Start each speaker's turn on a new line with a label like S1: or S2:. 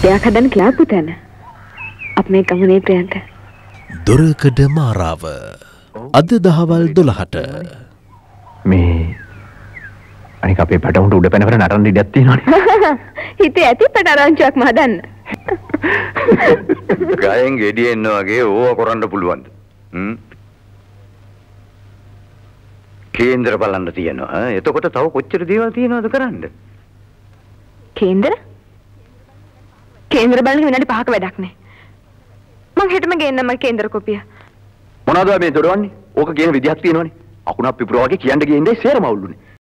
S1: දෙයක් හදන්න කියලා පුතන. අප මේ ගමනේ ප්‍රියන්ත.
S2: දොරකඩ මාරාව අද දහවල් 12ට.
S3: මේ අනික අපේ පැටවුන්ට උඩ පැනවර නටන්න ඉඩක් තියෙනවනේ.
S1: හිතේ ඇති පැටරංචුවක් මහදන්න.
S4: ගයෙන් ගෙඩියෙන්න වගේ ඕවා කරන්න පුළුවන්ද? කේන්දර බලන්න තියෙනවා. එතකොට තව කොච්චර දේවල් තියෙනවද කරන්න?
S1: කේන්දර බලන්න විනාඩි 5ක වැඩක් නෑ. මං හෙටම ගේන්නම් මගේ කේන්දර කොපිය.
S3: මොනවද මේ දොඩවන්නේ? ඕක කියන විදිහක් තියෙනවනේ. අකුණක් පිපුරා වගේ කියන්න ගියේ ඉඳේ සේරම අවුල්ුනේ.